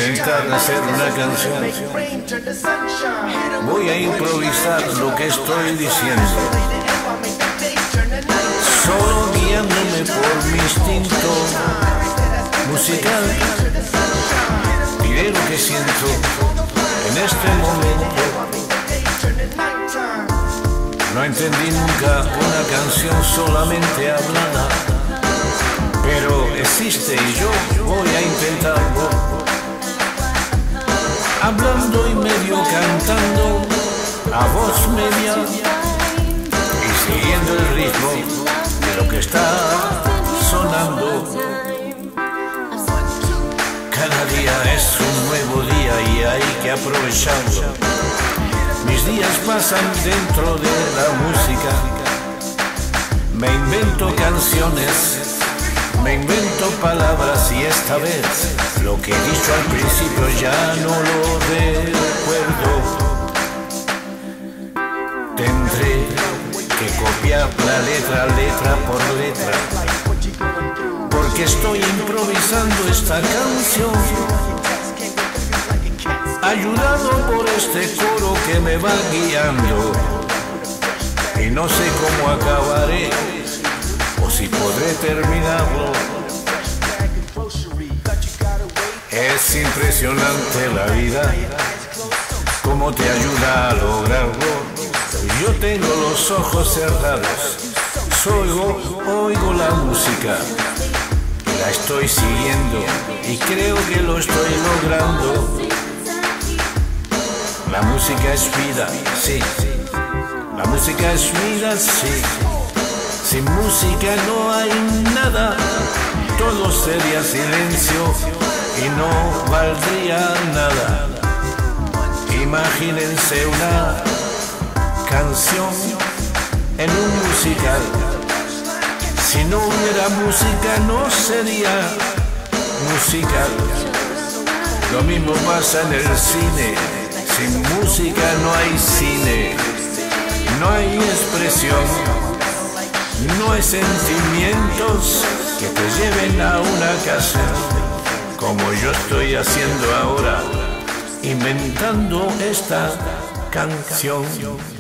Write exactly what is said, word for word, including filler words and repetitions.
intentar hacer una canción. Voy a improvisar lo que estoy diciendo, solo guiándome por mi instinto musical. Diré lo que siento en este momento. No entendí nunca una canción solamente hablada, pero existe y yo voy a intentarlo. Hablando y medio cantando a voz media y siguiendo el ritmo de lo que está sonando. Cada día es un nuevo día y hay que aprovecharlo. Mis días pasan dentro de la música. Me invento canciones, me invento palabras y esta vez lo que he dicho al principio ya no lo recuerdo. Tendré que copiar la letra, letra por letra, porque estoy improvisando esta canción, ayudado por este coro que me va guiando. Y no sé cómo acabaré o si podré terminarlo. Es impresionante la vida, cómo te ayuda a lograrlo. Yo tengo los ojos cerrados, oigo, oigo la música, la estoy siguiendo y creo que lo estoy logrando. La música es vida, sí. La música es vida, sí. Sin música no hay nada. Todo sería silencio y no valdría nada. Imagínense una canción en un musical. Si no hubiera música no sería musical. Lo mismo pasa en el cine. Sin música no hay cine, no hay expresión, no hay sentimientos que te lleven a una casa, como yo estoy haciendo ahora, inventando esta canción.